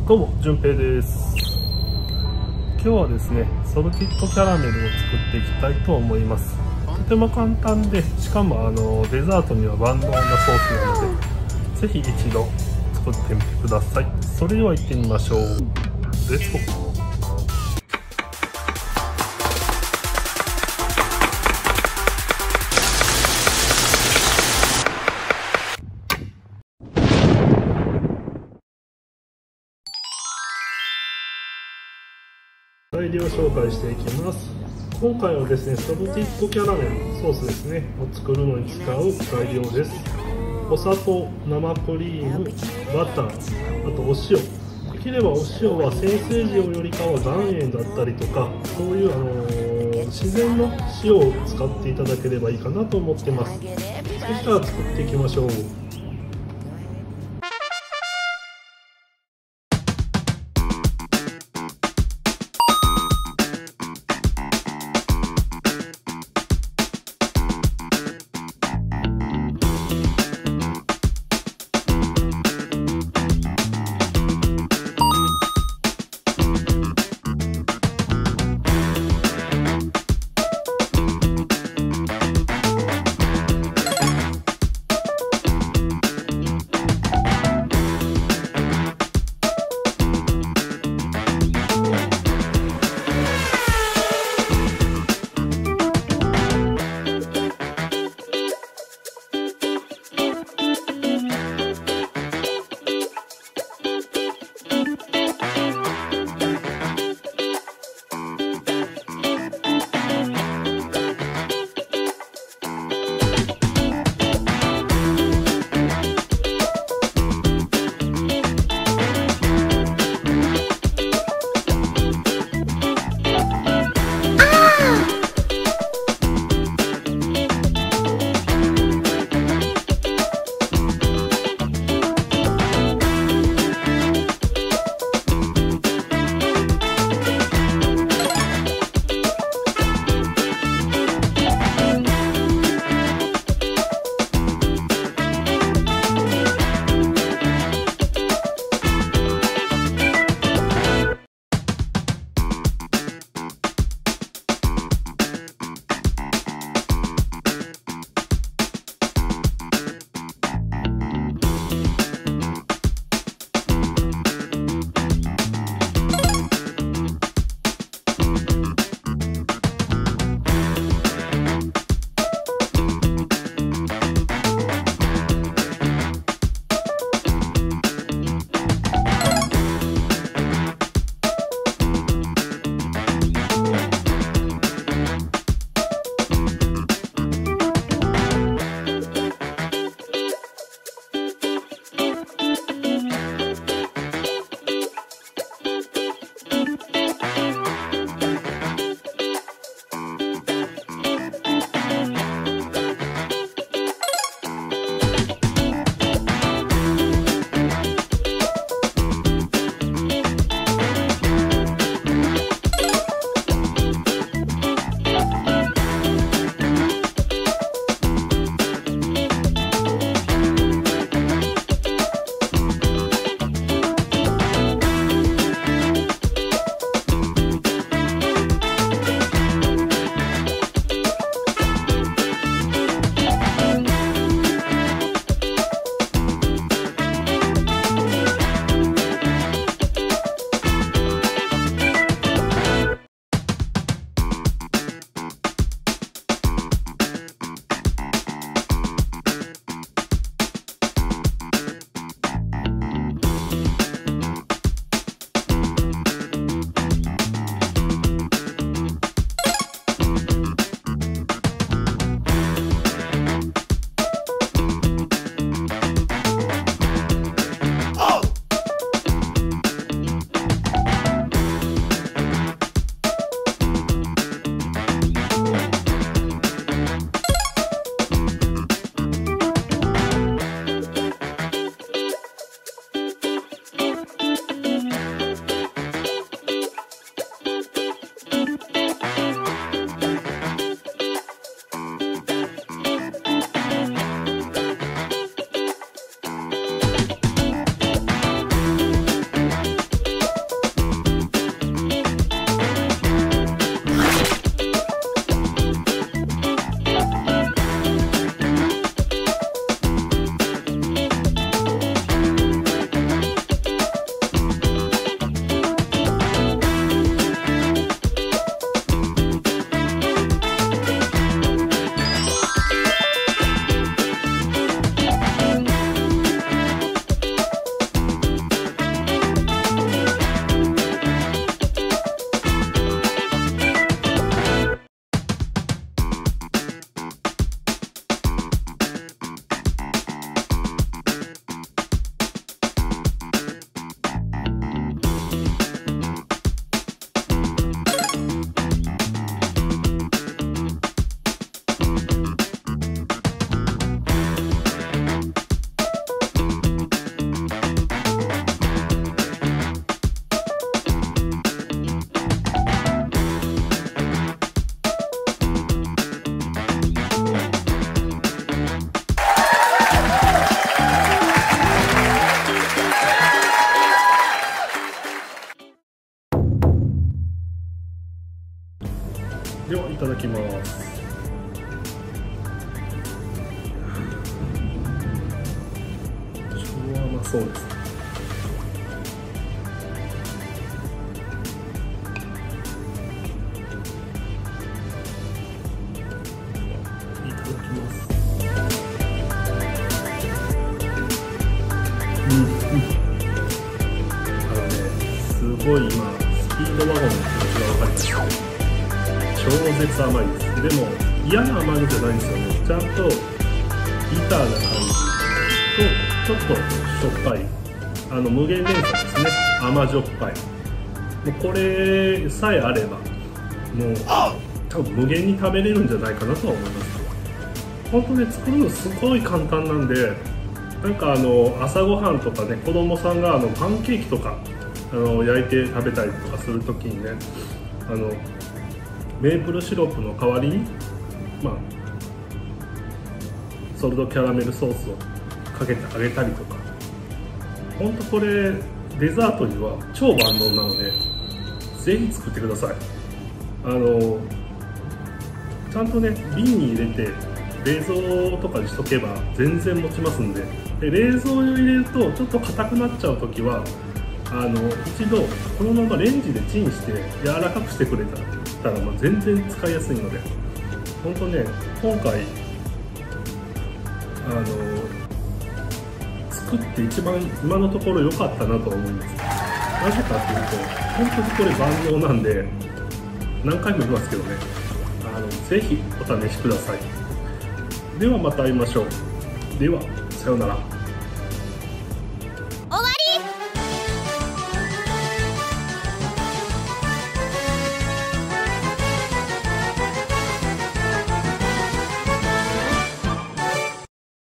どうも、じゅんぺいです。今日はですね、ソルティッドキャラメルを作っていきたいと思います。とても簡単で、しかもデザートには万能なソースなので、ぜひ一度作ってみてください。それでは行ってみましょう。レッツゴー。材料紹介していきます。今回はですね、ソルティッドキャラメルソースですねを作るのに使う材料です。お砂糖、生クリーム、バター、あとお塩。できればお塩は精製塩よりかは岩塩だったりとか、そういう自然の塩を使っていただければいいかなと思ってます。そしたら作っていきましょう。 きます。超甘そうです。いただきます。すごい今スピードワゴンの気持ちが分かりました。超絶甘いです。でも嫌な甘いじゃないんですよね。ちゃんとビターな感じとちょっとしょっぱい、無限連鎖ですね。甘じょっぱい。もうこれさえあればもう多分無限に食べれるんじゃないかなとは思います。本当ね、作るのすごい簡単なんで、なんか朝ごはんとかね、子供さんがパンケーキとか焼いて食べたりとかするときにね、メープルシロップの代わりに、ソルトキャラメルソースをかけてあげたりとか、ほんとこれデザートには超万能なのでぜひ作ってください。ちゃんとね瓶に入れて冷蔵とかにしとけば全然持ちますんで、冷蔵に入れるとちょっと硬くなっちゃうときは一度このままレンジでチンして柔らかくしてくれたら全然使いやすいので、本当ね今回作って一番今のところ良かったなと思います。なぜかというと本当にこれ万能なんで、何回も言いますけどね、ぜひお試しください。ではまた会いましょう。ではさようなら。